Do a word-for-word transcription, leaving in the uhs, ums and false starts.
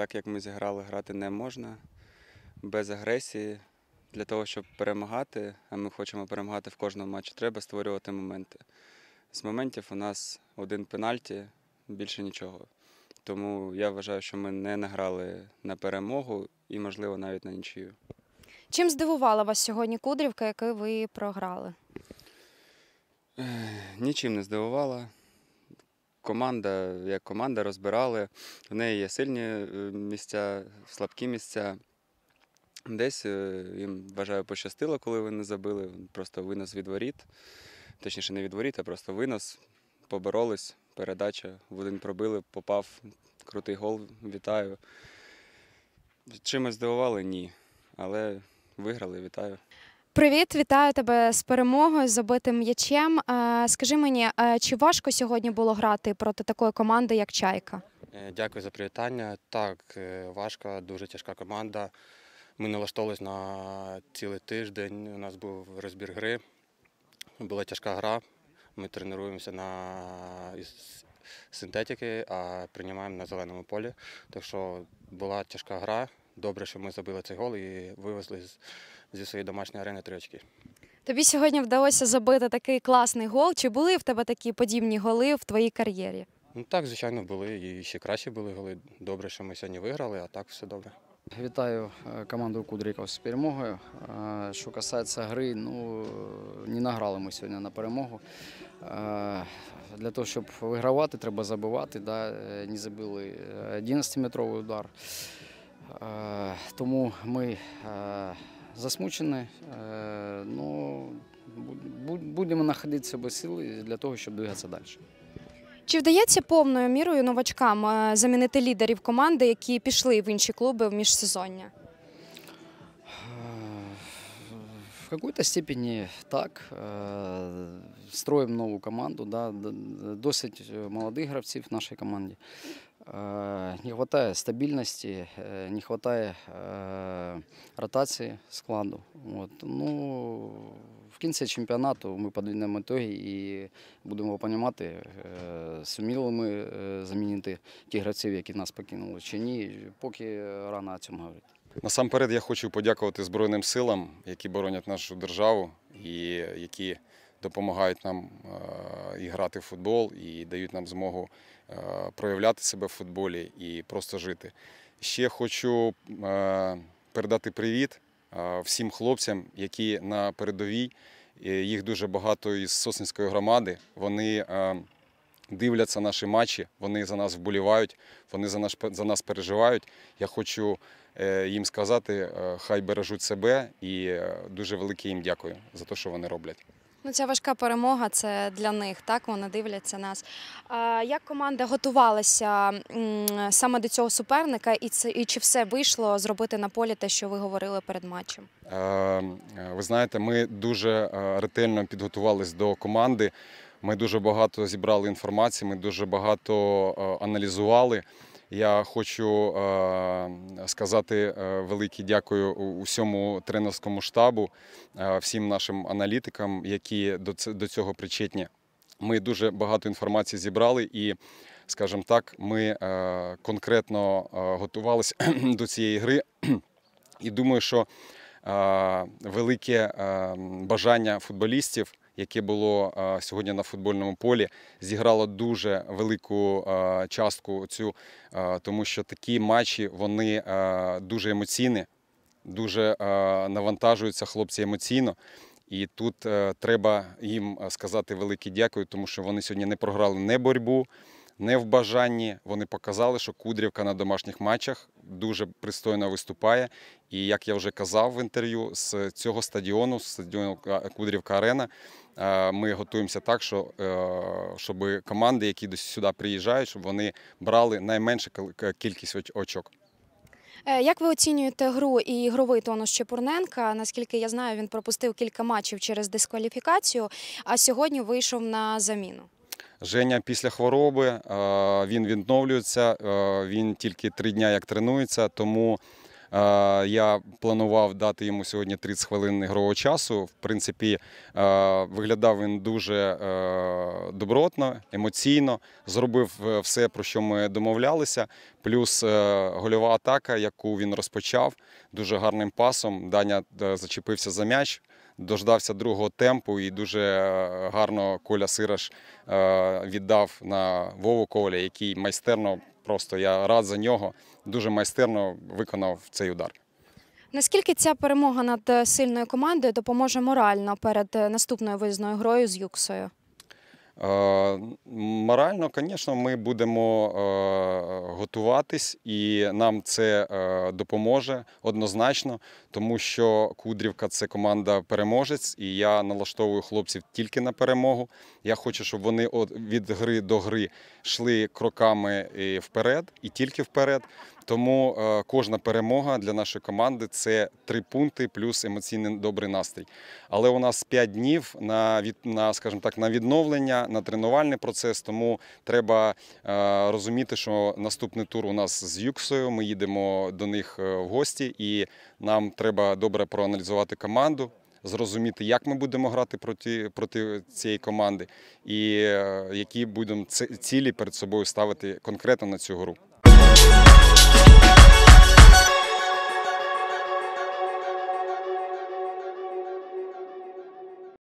так як ми зіграли, грати не можна. Без агресії. Для того, щоб перемагати, а ми хочемо перемагати в кожному матчі, треба створювати моменти. З моментів у нас один пенальті, більше нічого. Тому я вважаю, що ми не награли на перемогу і, можливо, навіть на нічию. Чим здивувала вас сьогодні Кудрівка, яку ви програли? Нічим не здивувала. Команда, як команда, розбирали. В неї є сильні місця, слабкі місця. Десь їм, вважаю, пощастило, коли вони забили. Просто винос від воріт. Точніше, не від воріт, а просто винос. Поборолись, передача, в один пробили, попав. Крутий гол, вітаю. Чимось здивували? Ні. Але виграли, вітаю. Привіт, вітаю тебе з перемогою, з забитим м'ячем. Е, Скажи мені, е, чи важко сьогодні було грати проти такої команди, як «Чайка»? Е, Дякую за привітання. Так, е, важка, дуже тяжка команда. Ми налаштовувалися на цілий тиждень. У нас був розбір гри. Була тяжка гра. Ми тренуємося на із синтетики, а приймаємо на зеленому полі. Так що була тяжка гра. Добре, що ми забили цей гол і вивезли з- зі своєї домашньої арени три очки. Тобі сьогодні вдалося забити такий класний гол. Чи були в тебе такі подібні голи в твоїй кар'єрі? Ну так, звичайно, були. І ще кращі були голи. Добре, що ми сьогодні виграли, а так все добре. Вітаю е, команду Кудриків з перемогою. Е, Що касається гри, ну не награли ми сьогодні на перемогу. Е, Для того, щоб вигравати, треба забивати. Да? Е, Не забили одинадцятиметровий удар. Е, Тому ми е, засмучені. Е, Ну, бу- будемо знаходитися без сили для того, щоб двигатися далі. Чи вдається повною мірою новачкам е, замінити лідерів команди, які пішли в інші клуби в міжсезоння? В какой-то степени так. Э, Строим нову команду, да, д- д- досить молодих гравців в нашій команді. Э, Не вистачає стабільності, э, не вистачає э, ротації складу. От. Ну, в кінці чемпіонату ми підведемо ітоги і будемо розуміти, э, суміли ми э, замінити ті гравців, які нас покинули, чи ні, поки рано о цьому говорити. Насамперед я хочу подякувати Збройним силам, які боронять нашу державу і які допомагають нам е, і грати в футбол, і дають нам змогу е, проявляти себе в футболі і просто жити. Ще хочу е, передати привіт е, всім хлопцям, які на передовій. Е, Їх дуже багато із Сосненської громади. Вони е, дивляться наші матчі, вони за нас вболівають, вони за нас, за нас переживають. Я хочу е, їм сказати, е, хай бережуть себе, і е, дуже велике їм дякую за те, що вони роблять. Ну, ця важка перемога – це для них, так? Вони дивляться нас. А як команда готувалася м, саме до цього суперника, і, це, і чи все вийшло зробити на полі те, що ви говорили перед матчем? Е, е, Ви знаєте, ми дуже е, ретельно підготувалися до команди. Ми дуже багато зібрали інформації, ми дуже багато е, аналізували. Я хочу е, сказати е, велике дякую усьому тренерському штабу, е, всім нашим аналітикам, які до ц- до цього причетні. Ми дуже багато інформації зібрали і, скажімо так, ми е, конкретно е, готувалися до цієї гри. І думаю, що е, велике е, бажання футболістів, яке було е, сьогодні на футбольному полі, зіграло дуже велику е, частку цю, е, тому що такі матчі, вони е, дуже емоційні, дуже е, навантажуються хлопці емоційно. І тут е, треба їм сказати велике дякую, тому що вони сьогодні не програли не боротьбу, не в бажанні. Вони показали, що Кудрівка на домашніх матчах дуже пристойно виступає. І, як я вже казав в інтерв'ю, з цього стадіону, з стадіону Кудрівка-Арена, е, ми готуємося так, що, е, щоб команди, які сюди приїжджають, щоб вони брали найменшу кількість очок. Е, Як ви оцінюєте гру і ігровий тонус Чепурненка? Наскільки я знаю, він пропустив кілька матчів через дискваліфікацію, а сьогодні вийшов на заміну. Женя після хвороби, е, він відновлюється, е, він тільки три дні як тренується, тому Я планував дати йому сьогодні тридцять хвилин ігрового часу. В принципі, виглядав він дуже добротно, емоційно, зробив все, про що ми домовлялися. Плюс гольова атака, яку він розпочав, дуже гарним пасом. Даня зачепився за м'яч, дождався другого темпу і дуже гарно Коля Сираш віддав на Вову Коваля, який майстерно, просто я рад за нього, дуже майстерно виконав цей удар. Наскільки ця перемога над сильною командою допоможе морально перед наступною виїзною грою з Юксою? Морально, звісно, ми будемо готуватись, і нам це допоможе однозначно, тому що Кудрівка – це команда-переможець, і я налаштовую хлопців тільки на перемогу. Я хочу, щоб вони від гри до гри йшли кроками вперед і тільки вперед. Тому кожна перемога для нашої команди – це три пункти плюс емоційний добрий настрій. Але у нас п'ять днів на, на, скажімо так, на відновлення, на тренувальний процес, тому треба розуміти, що наступний тур у нас з Юксою, ми їдемо до них в гості, і нам треба добре проаналізувати команду, зрозуміти, як ми будемо грати проти, проти цієї команди і які будемо цілі перед собою ставити конкретно на цю гру.